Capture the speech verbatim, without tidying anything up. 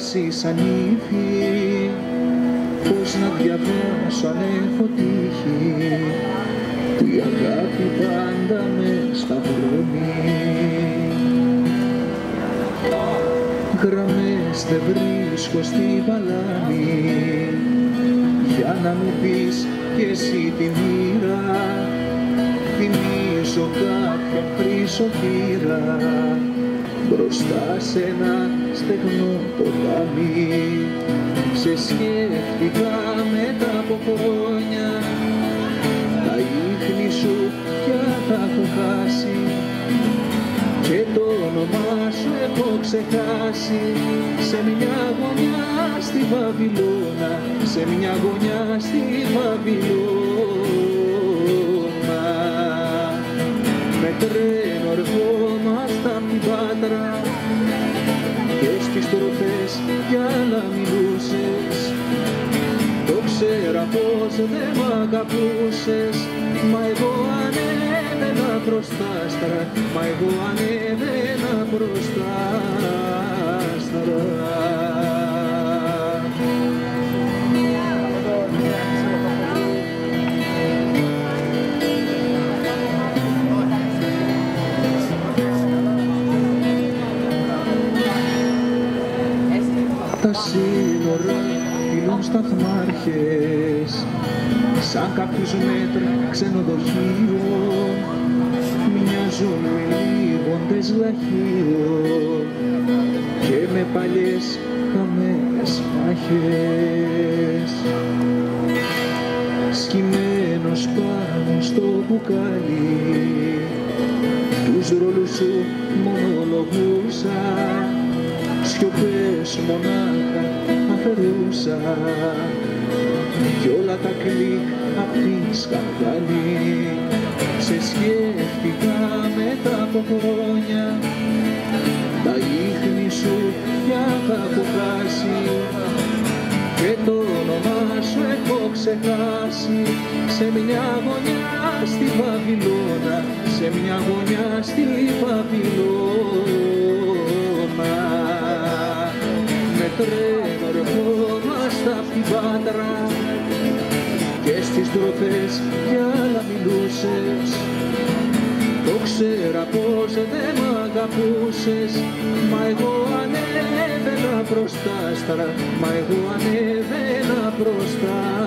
εσύ σαν ύφη, πώς να διαβάσω αν έχω τύχη, που η αγάπη πάντα με σταυρώνει. Γραμμές δεν βρίσκω στη βαλάνη, για να μου πεις κι εσύ τη μοίρα. Θυμίζω κάποιον χρυσοχύρα μπροστά σε ένα στεγνό ποτάμι. Σε σκέφτηκα μετά από χρόνια, τα ίχνη σου πια τα έχω χάσει και το όνομά σου έχω ξεχάσει. Σε μια γωνιά στη Βαβυλώνα, σε μια γωνιά στη Βαβυλώνα, με τρένο ερχόμασταν απ' την Πάτρα και στις τροφές κι άλλα μιλούσες. Το ξέρα πως δεν μ' αγαπούσες, μα εγώ ανέβαινα προς τα άστρα, μα εγώ ανέβαινα προς τα άστρα. Τα σύνορα φιλούν σταθμάρχες, σαν κάποιους μέτρα ξενοδοχείο, μοιάζουν με λίγοντες λαχείο και με παλιές χαμένες μάχες. Σκυμμένος πάνω στο μπουκάλι, τους ρόλους σου μονολογούσα, σιωπές μονάχα αφαιρούσα κι όλα τα κλικ απ' τη σκανδάλη. Σε σκέφτηκα μετά από χρόνια, τα ίχνη σου πια τα έχω χάσει και το όνομά σου έχω ξεχάσει. Σε μια γωνιά στη Βαβυλώνα, σε μια γωνιά στη Βαβυλώνα, με τρένο ερχόμασταν απ' την Πάτρα και στις τροφές κι άλλα μιλούσες. Το ξέρα πως δεν μ' αγαπούσες, μα εγώ ανέβαινα προς τα άστρα, μα εγώ ανέβαινα προς τα